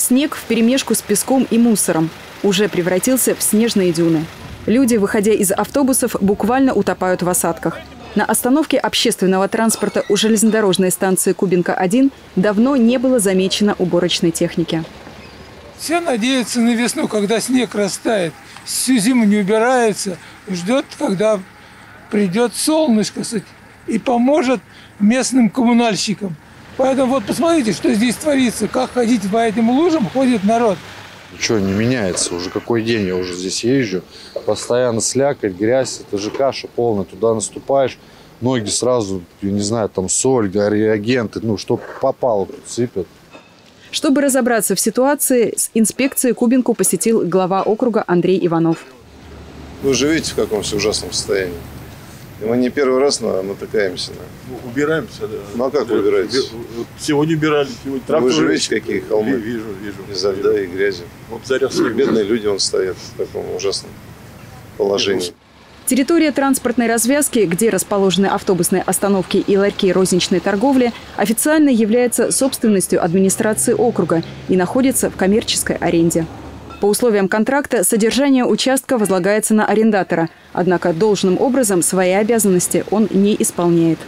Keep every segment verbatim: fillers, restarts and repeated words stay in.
Снег вперемешку с песком и мусором уже превратился в снежные дюны. Люди, выходя из автобусов, буквально утопают в осадках. На остановке общественного транспорта у железнодорожной станции Кубинка один давно не было замечено уборочной техники. Все надеются на весну, когда снег растает. Всю зиму не убирается, ждет, когда придет солнышко и поможет местным коммунальщикам. Поэтому вот посмотрите, что здесь творится, как ходить по этим лужам ходит народ. Ничего не меняется, уже какой день я уже здесь езжу, постоянно слякоть, грязь, это же каша полная, туда наступаешь, ноги сразу, я не знаю, там соль, реагенты, ну, что попало, тут сыпят. Чтобы разобраться в ситуации, с инспекцией Кубинку посетил глава округа Андрей Иванов. Вы же видите, в каком все ужасном состоянии. И мы не первый раз натыкаемся на... Ну, убираемся, да. Ну а как вы убираетесь? Сегодня убирали, сегодня тракторы. Вы же видите, какие холмы? Вижу, вижу. Изо льда и грязи. Вот заря снега. Бедные люди вон стоят в таком ужасном положении. Территория транспортной развязки, где расположены автобусные остановки и ларьки розничной торговли, официально является собственностью администрации округа и находится в коммерческой аренде. По условиям контракта содержание участка возлагается на арендатора, однако должным образом свои обязанности он не исполняет.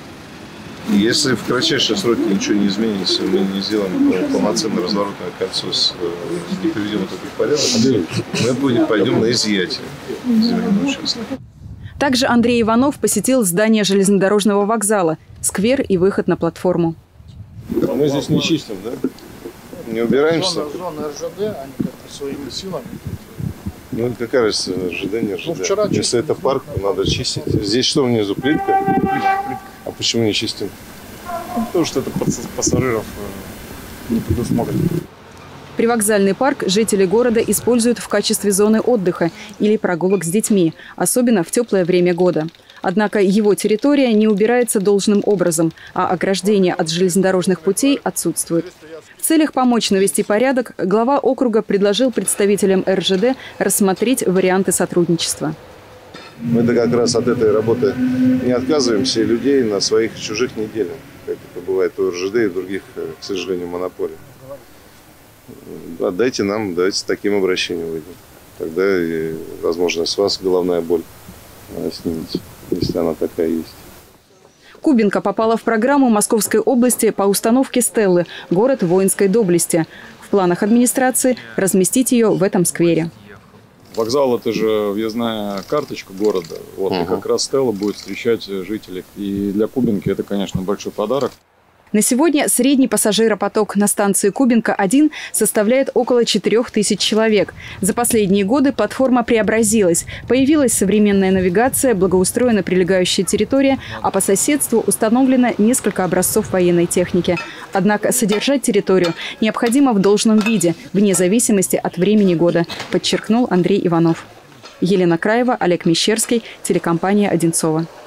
Если в кратчайшие сроки ничего не изменится, мы не сделаем полноценное разворотное кольцо с, не приведем это в порядок, мы будем, пойдем на изъятие земельного участка. Также Андрей Иванов посетил здание железнодорожного вокзала, сквер и выход на платформу. Мы здесь не чистим, да? Не убираемся? Зона, зона эр жэ дэ, они как-то своими силами. Ну, какая разница, эр жэ дэ, не эр жэ дэ? Ну, вчера Если чистили. это парк, то надо чистить. Здесь что внизу, плитка? Плитка. А почему не чистим? Ну, потому что это пассажиров не предусмотрено. Привокзальный парк жители города используют в качестве зоны отдыха или прогулок с детьми, особенно в теплое время года. Однако его территория не убирается должным образом, а ограждения от железнодорожных путей отсутствуют. В целях помочь навести порядок, глава округа предложил представителям эр жэ дэ рассмотреть варианты сотрудничества. Мы-то как раз от этой работы не отказываемся, и людей на своих и чужих не делим, как это бывает у эр жэ дэ и других, к сожалению, монополий. Отдайте нам, давайте с таким обращением выйдем. Тогда, и, возможно, с вас головная боль снимется, если она такая есть. Кубинка попала в программу Московской области по установке стеллы «Город воинской доблести». В планах администрации разместить ее в этом сквере. Вокзал – это же въездная карточка города. Вот, угу. И как раз стелла будет встречать жителей. И для Кубинки это, конечно, большой подарок. На сегодня средний пассажиропоток на станции Кубинка один составляет около четырёх тысяч человек. За последние годы платформа преобразилась. Появилась современная навигация, благоустроена прилегающая территория, а по соседству установлено несколько образцов военной техники. Однако содержать территорию необходимо в должном виде, вне зависимости от времени года, подчеркнул Андрей Иванов. Елена Краева, Олег Мещерский, телекомпания «Одинцово».